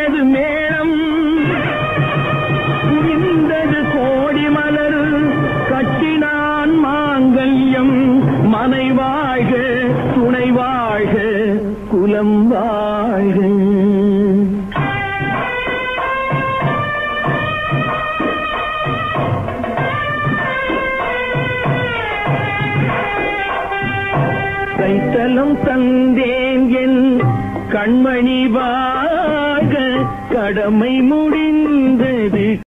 கொட்டியது மேளம், புரிந்தது கோடி மலர், கட்டினான் மாங்கல்யம். மனை வாழ்க, துணை வாழ்க, குலம் வாழ்க. கைத்தலம் தந்தேன் என் கண்மணி வாழ்க, கடமை முடிந்தது.